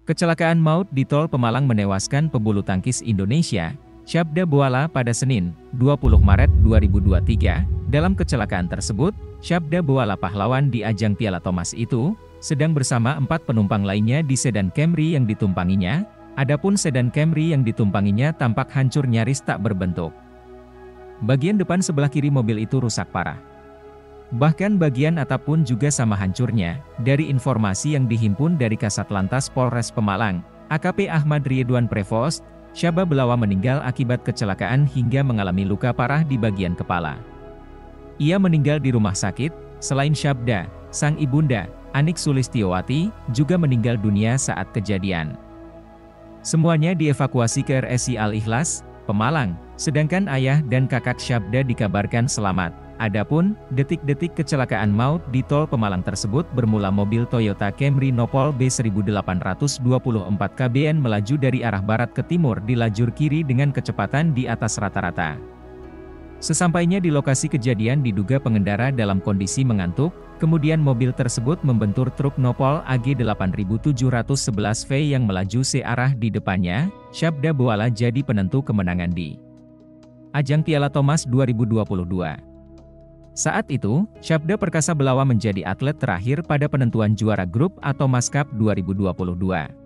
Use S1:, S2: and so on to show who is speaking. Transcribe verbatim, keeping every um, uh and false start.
S1: Kecelakaan maut di Tol Pemalang menewaskan pebulu tangkis Indonesia, Syabda Boala pada Senin, dua puluh Maret dua ribu dua puluh tiga. Dalam kecelakaan tersebut, Syabda Boala pahlawan di ajang Piala Thomas itu, sedang bersama empat penumpang lainnya di sedan Camry yang ditumpanginya. Adapun sedan Camry yang ditumpanginya tampak hancur nyaris tak berbentuk. Bagian depan sebelah kiri mobil itu rusak parah. Bahkan bagian atap pun juga sama hancurnya. Dari informasi yang dihimpun dari Kasatlantas Polres Pemalang, A K P Ahmad Ridwan Prevost, Syabda Boala meninggal akibat kecelakaan hingga mengalami luka parah di bagian kepala. Ia meninggal di rumah sakit. Selain Syabda, sang ibunda, Anik Sulistiowati, juga meninggal dunia saat kejadian. Semuanya dievakuasi ke R S I Al-Ikhlas, Pemalang, sedangkan ayah dan kakak Syabda dikabarkan selamat. Adapun, detik-detik kecelakaan maut di Tol Pemalang tersebut bermula mobil Toyota Camry Nopol B seribu delapan ratus dua puluh empat K B N melaju dari arah barat ke timur di lajur kiri dengan kecepatan di atas rata-rata. Sesampainya di lokasi kejadian diduga pengendara dalam kondisi mengantuk, kemudian mobil tersebut membentur truk Nopol A G delapan ribu tujuh ratus sebelas V yang melaju searah di depannya. Syabda Boala jadi penentu kemenangan di ajang Piala Thomas dua ribu dua puluh dua. Saat itu, Syabda Perkasa Belawa menjadi atlet terakhir pada penentuan juara grup A Thomas Cup dua ribu dua puluh dua.